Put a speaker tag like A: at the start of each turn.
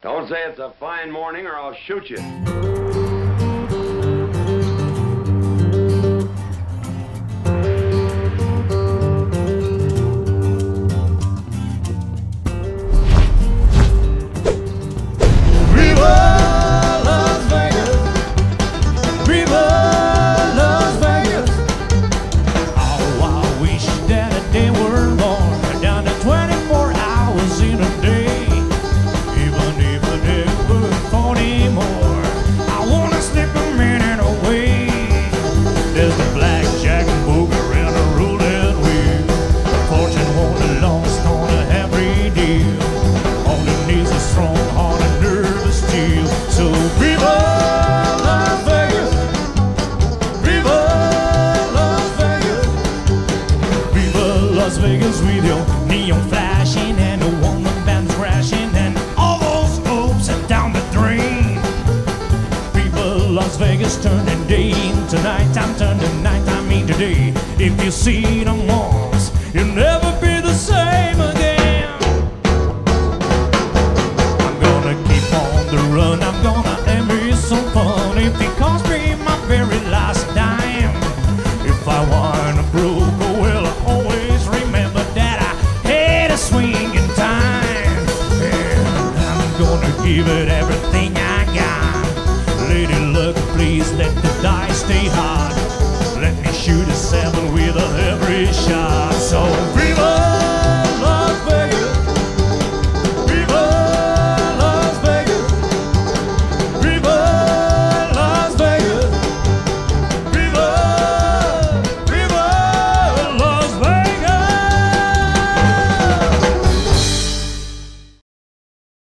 A: Don't say it's a fine morning or I'll shoot you.
B: Las Vegas with your neon flashing and a woman band crashing and all those hopes are down the drain. People, Las Vegas turning day into nighttime, turning nighttime into day. If you see them once, you'll never be the same again. I'm gonna keep on the run, I'm gonna envy some fun. If it costs me my very last dime, if I wanna broke, well, I always remember that I had a swing in time. And I'm gonna give it everything I got. Lady luck, please let the dice stay hard.